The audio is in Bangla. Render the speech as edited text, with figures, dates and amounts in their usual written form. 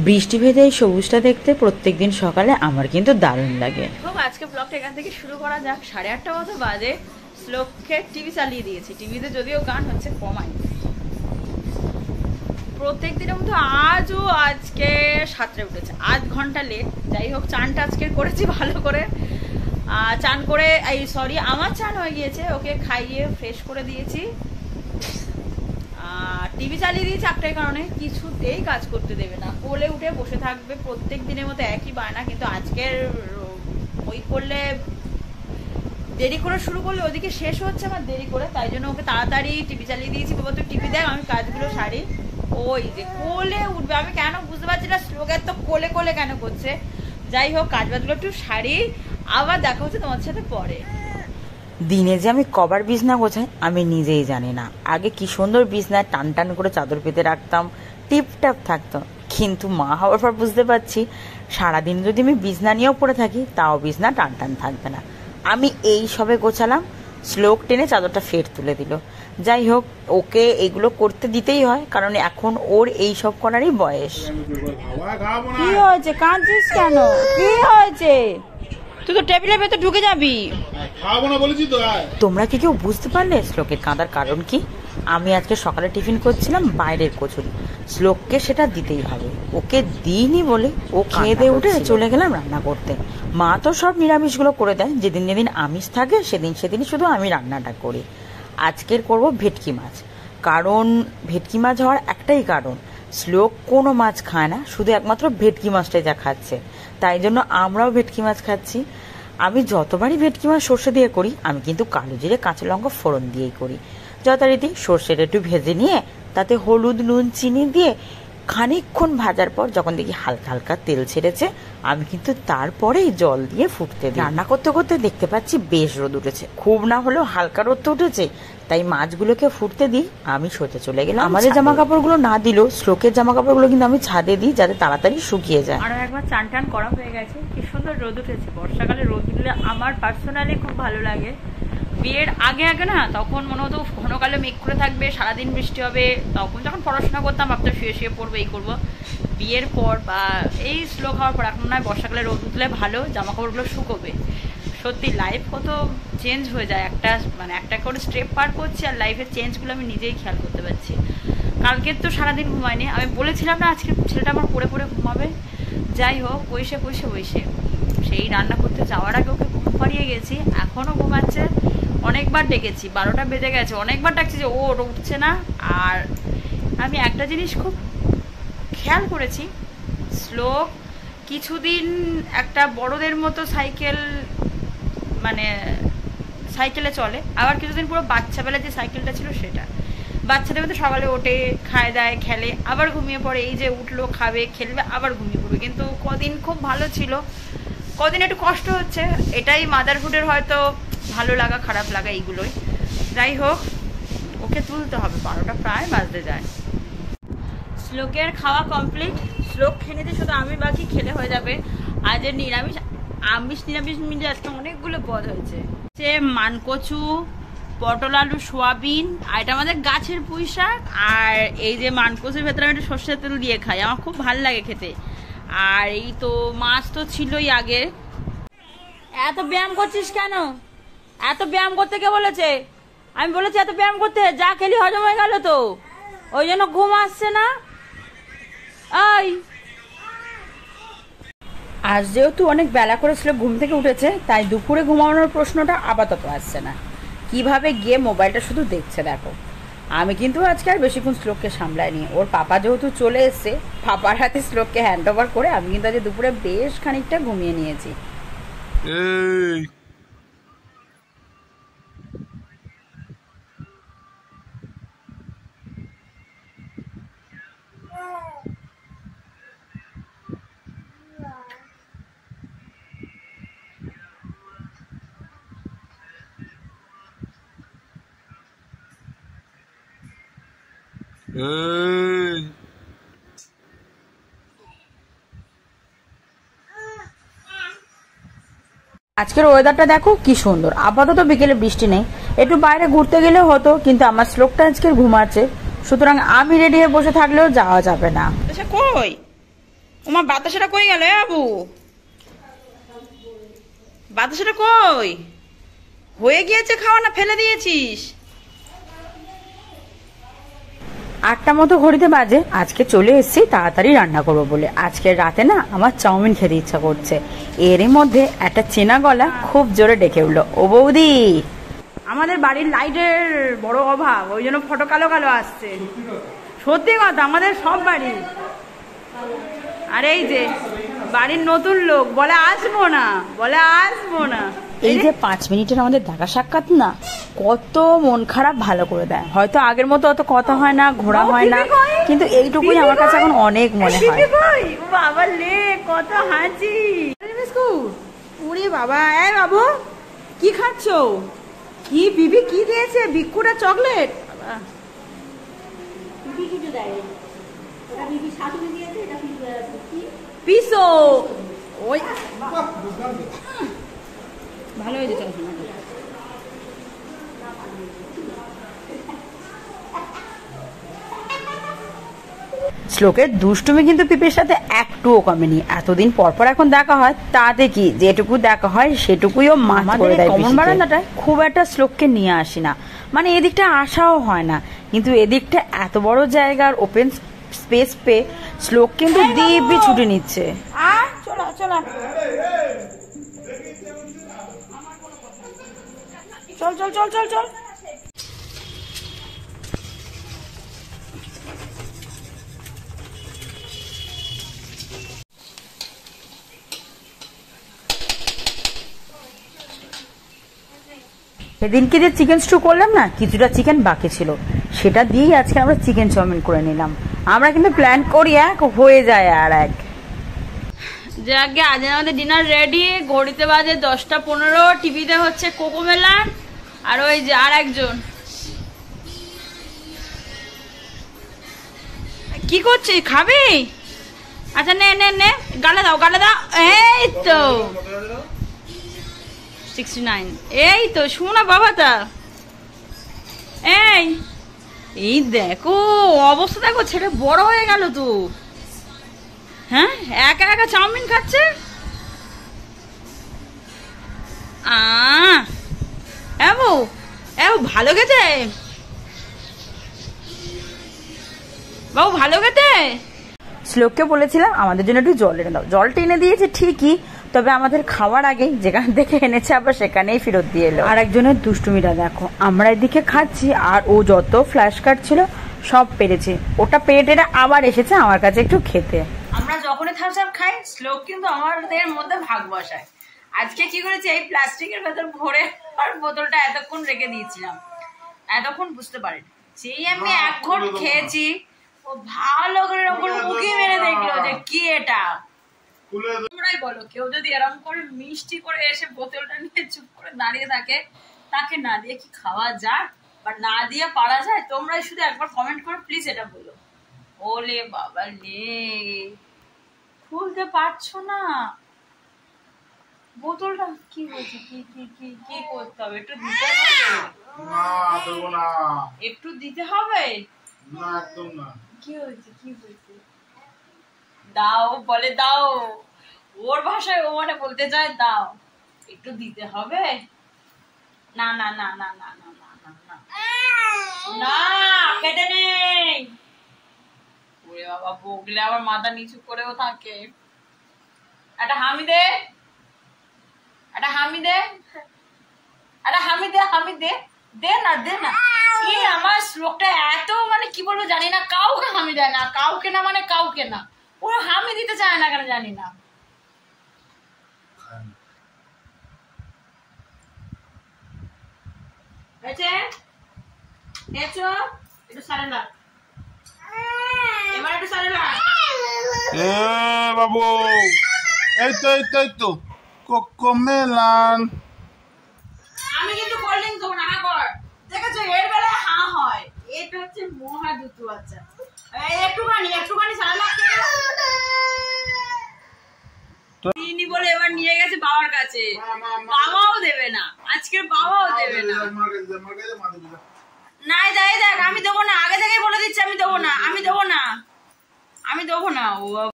বৃষ্টি ভেজা এই সবুজটা দেখতে প্রত্যেকদিন সকালে আমার কিন্তু দারুণ লাগে। আজকে ব্লগটা এখান থেকে শুরু করা যাক। 8:30 মতো বাজে। শ্লোককে টিভি চালিয়ে দিয়েছি। টিভিতে যদিও গান হচ্ছে কমাই, প্রত্যেক দিনের মতো আজও আজকে 7টায় উঠেছে, 8 ঘন্টা লেট। যাই হোক, চানটা আজকে করেছি ভালো করে। চান করে আমার চান হয়ে গিয়েছে, ওকে খাইয়ে ফ্রেশ করে দিয়েছি। টিভি চালিয়ে দিয়েছি একটাই কারণে, কিছুতেই কাজ করতে দেবে না, কোলে উঠে বসে থাকবে। প্রত্যেক দিনের মতো একই বায়না, কিন্তু আজকের ওই করলে দেরি করে শুরু করলে ওদিকে শেষ হচ্ছে আমার দেরি করে, তাই জন্য ওকে তাড়াতাড়ি টিভি চালিয়ে দিয়েছি। বাবা তুই টিভি দেখ, আমি কাজগুলো সারি। ওই যে কোলে উঠবে, আমি কেন বুঝতে পারছি না শ্লোকের তো কোলে কোলে কেন করছে। যাই হোক, কাজ বাজগুলো একটু সারি, আবার দেখা হচ্ছে তোমার সাথে পরে। দিনে যে আমি কবার বিছনা গোছাই আমি নিজেই জানি না। আগে কি সুন্দর বিছনায় টান টান করে চাদর পেতে রাখতাম, টিপটাপ থাকতো। কিন্তু মা হওয়ার পর বুঝতে পারছি সারাদিন যদি আমি বিছনা নিয়েও পড়ে থাকি তাও বিছনা টান টান থাকবে না। আমি এই সবে গোছালাম, শ্লোক টেনে চাদরটা ফের তুলে দিল। যাই হোক, ওকে এগুলো করতে দিতেই হয়, কারণ এখন ওর এই সব করারই বয়স। কি হয়েছে, কাঁদছিস কেন? কি হয়েছে? তুই তো টেবিলের ভেতর ঢুকে যাবি। তোমরা কি কেউ বুঝতে পারলে শ্লোকের কাঁদার কারণ কি? আমি আজকে সকালে টিফিন করছিলাম বাইরের কচুরি, শ্লোককে সেটা দিতেই হবে। ওকে দিইনি বলে ও খেয়ে দিয়ে উঠে চলে গেলাম রান্না করতে। মা তো সব নিরামিষগুলো করে দেয়, যেদিন যেদিন আমিষ থাকে সেদিনই শুধু আমি রান্নাটা করি। আজকের করব ভেটকি মাছ। কারণ ভেটকি মাছ হওয়ার একটাই কারণ, শ্লোক কোনো মাছ খায় না, শুধু একমাত্র ভেটকি মাছটাই যা খাচ্ছে, তাই জন্য আমরাও ভেটকি মাছ খাচ্ছি। আমি যতবারই ভেটকি মাছ সর্ষে দিয়ে করি আমি কিন্তু কালো জিরে কাঁচা লঙ্কা ফোড়ন দিয়েই করি। যথারীতি সর্ষেটা একটু ভেজে নিয়ে তাতে হলুদ নুন চিনি দিয়ে খানিকক্ষণ ভাজার পর যখন দেখি হালকা হালকা তেল ছেড়েছে আমি কিন্তু তারপরেই জল দিয়ে ফুটতে দিই। রান্না করতে করতে দেখতে পাচ্ছি বেশ রোদ উঠেছে, খুব না হলেও হালকা রোদ তো উঠেছে, তাই মাছগুলোকে ফুটতে দিই। আমি শুতে চলে গেলাম। আমাদের জামা কাপড়গুলো না দিলেও শ্লোকের জামা কাপড়গুলো কিন্তু আমি ছাদে দিই যাতে তাড়াতাড়ি শুকিয়ে যায়। আরো একবার চান টান করা হয়ে গেছে। কি সুন্দর রোদ উঠেছে। বর্ষাকালে রোদ উঠলে আমার পার্সোনালি খুব ভালো লাগে। বিয়ের আগে আগে না, তখন মনে হতো ঘনকালে মেঘ করে থাকবে, সারাদিন বৃষ্টি হবে। তখন যখন পড়াশোনা করতাম ভাবতাম শুয়ে শুয়ে পড়বো, এই করবো। বিয়ের পর বা এই শ্লোক হওয়ার পর এখন নয়, বর্ষাকালে রোদ উঠলে ভালো, জামা কাপড়গুলো শুকোবে। সত্যি লাইফ কত চেঞ্জ হয়ে যায়, একটা করে স্টেপ পার করছি, আর লাইফের চেঞ্জগুলো আমি নিজেই খেয়াল করতে পারছি। কালকে তো সারাদিন ঘুমায়নি, আমি বলেছিলাম না আজকে ছেলেটা আমার পড়ে পড়ে ঘুমাবে। যাই হোক, বসে সেই রান্না করতে যাওয়ার আগে ওকে ঘুম পাড়িয়ে গেছি, এখনও ঘুমাচ্ছে। অনেকবার ডেকেছি, 12টা বেজে গেছে, অনেকবার ডাকছি যে ও উঠছে না। আর আমি একটা জিনিস খুব খেয়াল করেছি, শ্লোক কিছুদিন একটা বড়দের মতো সাইকেলে চলে, আবার কিছুদিন পুরো বাচ্চাবেলা যে সাইকেলটা ছিল সেটা। বাচ্চাদের মধ্যে সকালে ওঠে, খায় দায়, খেলে, আবার ঘুমিয়ে পড়ে। এই যে উঠলো, খাবে, খেলবে, আবার ঘুমিয়ে পড়বে। কিন্তু কদিন খুব ভালো ছিল, কদিন একটু কষ্ট হচ্ছে। এটাই মাদারহুডের হয়তো ভালো লাগা খারাপ লাগা এইগুলোই। যাই হোক, ওকে তুলতে হবে, 12টা প্রায় বাজতে যায়। শ্লোকের খাওয়া কমপ্লিট। শ্লোক খেয়ে নিতে শুধু আমি বাকি, খেলে হয়ে যাবে। আজ নিরামিষ মিলে আজকে অনেকগুলো পদ হয়েছে। সে মানকচু, পটল আলু সোয়াবিন, আর এটা আমাদের গাছের পুঁই শাক। আর এই যে মানকচুর ভেতরে আমি একটু সর্ষের তেল দিয়ে খাই, আমার খুব ভালো লাগে খেতে। আর এই তো মাছ তো ছিলই আগে। এত ব্যায়াম করছিস কেন? এত ব্যায়াম করতে কে বলেছে? আমি বলেছি এত ব্যায়াম করতে, যা খেলি হজম হয়ে গেল তো, ওই জন্য ঘুম আসছে না। আজ যেহেতু অনেক বেলা করেছিল, ঘুম থেকে উঠেছে, তাই দুপুরে ঘুমানোর প্রশ্নটা আপাতত আসছে না। কিভাবে গিয়ে মোবাইলটা শুধু দেখছে দেখো। আমি কিন্তু আজকে আর বেশিক্ষণ শ্লোককে সামলাইনি। ওর পাপা যেহেতু চলে এসছে, পাপার হাতে শ্লোককে হ্যান্ড ওভার করে আমি কিন্তু আজ দুপুরে বেশ খানিকটা ঘুমিয়ে নিয়েছি। আজকের ওয়েদারটা দেখো কি সুন্দর। আপাতত বিকেলে বৃষ্টি নেই, একটু বাইরে ঘুরতে গেলে হতো, কিন্তু আমার শ্লোকটা আজকে ঘুমাচ্ছে, সুতরাং আমি রেডি হয়ে বসে থাকলেও যাওয়া যাবে না। কই ওমা বাতাসাটা কই গেল বাবু? বাতাসাটা কই? হয়ে গিয়েছে খাওয়া না ফেলে দিয়েছিস? 8টা মতো ঘড়িতে বাজে। আজকে চলে এসেছি তাড়াতাড়ি রান্না করবো বলে। আজকে রাতে না আমার চাউমিন খেতে ইচ্ছা করছে। এরই মধ্যে একটা চেনা গলা খুব জোরে ডেকে উঠলো, ও বৌদি। আমাদের বাড়ির লাইটের বড় অভাব, ওই জন্য ফটো কালো কালো আসছে। সত্যি কথা, আমাদের সব বাড়ি। আর এই যে বাড়ির নতুন লোক বলে আসবো না, বলে আসবো না। এই যে 5 মিনিটের আমাদের দেখা সাক্ষাৎ না, কত মন খারাপ ভালো করে দেয়। হয়তো আগের মতো অত কথা হয় না, ঘোরা হয় না, কিন্তু এইটুকুই আমার কাছে এখন অনেক মনে হয়। বাবা লে কত হাসি। ওরে বাবা, এই বাবু কি খাচ্ছ? কি বিবি কি দিয়েছে? বিস্কুট আর চকলেট? পিসো ওই ভালো হয়েছে। চল শ্লোকের দুষ্টুমি কিন্তু পিপের সাথে একটুও কমেনি। এতদিন পর পর এখন দেখা হয়, তাতে কি যেটুকু দেখা হয় সেটুকুইও মাছ করে দেয়। কমন বারান্দাটায় খুব একটা শ্লোককে নিয়ে আসি না, মানে এদিকটা আসাও হয় না, কিন্তু এদিকটা এত বড় জায়গার ওপেন স্পেস পেয়ে শ্লোক কিন্তু দিব্যি ছুটে নিচ্ছে। চলা চলা চল চল চল চল চল। সেদিনকে যে চিকেন স্টু করলাম না, কিছুটা চিকেন বাকি ছিল, সেটা দিয়েই আজকে আমরা চিকেন চাউমিন করে নিলাম। আমরা কিন্তু প্ল্যান করি এক, হয়ে যায় আর এক। যাকে আজ আমাদের ডিনার রেডি। ঘড়িতে বাজে 10টা 15। টিভিতে হচ্ছে কোকোমেলান। আর ওই যে আর একজন কি করছিস? খাবি? আচ্ছা নে নে নে, গালে দাও গালে দাও। এই তো 69। এই তো শোনা বাবাটা। এই দেখো অবস্থা, দেখো ছেলে বড় হয়ে গেল তো। হ্যাঁ, একা একা চাউমিন খাচ্ছে। ভালো খেতে বাবু, ভালো খেতে। শ্লোককে বলেছিলাম আমাদের জন্য একটু জল এনে দাও, জলটা এনে দিয়েছে ঠিকই, তবে আমাদের খাওয়ার আগে যেখান থেকে এনেছে আবার সেখানেই ফেরত দিয়ে এলো। আর একজনের দুষ্টুমিটা দেখো, আমরা এদিকে খাচ্ছি আর ও যত ফ্ল্যাশ কার্ড ছিল সব পেরেছে, ওটা পেটে আবার এসেছে আমার কাছে একটু খেতে। আমরা যখনই থামস আপ খাই, শ্লোক কিন্তু আমাদের মধ্যে ভাগ বসায়। আজকে কি করেছে, এই প্লাস্টিকের ভেতর ভরে আর বোতলটা এতক্ষণ রেখে দিয়েছিলাম, এতক্ষণ বুঝতে পারিনি। যেই আমি 1 ঘন্ট খেয়েছি, ও ভালো করে মুখে মেরে দেখলো যে কি এটা। তোমরাই বলো, কেউ যদি এরকম করে মিষ্টি করে এসে বোতলটা নিয়ে চুপ করে দাঁড়িয়ে থাকে, তাকে না দিয়ে কি খাওয়া যায় বা না দিয়ে পারা যায়? তোমরাই শুধু একবার কমেন্ট করে প্লিজ এটা বলো। ওলে বাবা লে, খুলতে পারছো না বোতলটা? কি হয়েছে? কি কি কি কি করতে হবে? একটু দিতে হবে না, দেবো না। একটু দিতে হবে না, একদম না। কি হয়েছে? কি হয়েছে? দাও বলে দাও, ওর ভাষায় ও মানে বলতে চায় দাও, একটু দিতে হবে। না না না না না না না না না না, কেটে নেই। ওরে বাবা, বগলে আবার মাথা নিচু করেও থাকে। একটা হামি দে, একটা হামি দে, একটা হামি দে, হামি দে, দে না দে না। এই আমার শ্লোকটা এত মানে কি বলবো জানি না, কাউকে হামি দেয় না, কাউকে না মানে কাউকে না, ওরা হামি দিতে চায় না কেন জানি না। হয়েছে একটু সারে না, এবার একটু সারে না। এ বাবু, এই তো এই তো এই তো কোকোমেলান। আমি কিন্তু কোল্ড ড্রিঙ্কস দেবো না, হা কর। দেখেছো এর বেলায় হা হয়, এটা হচ্ছে মহা দুতু বাচ্চা। একটুখানি একটুখানি সারা চিনি বলে এবার নিয়ে গেছে বাবার কাছে, বাবাও দেবে না আজকে, বাবাও দেবে না। নাই দেখ, আমি দেবো না, আগে থেকেই বলে দিচ্ছি আমি দেবো না, আমি দেবো না, আমি দেবো না। ও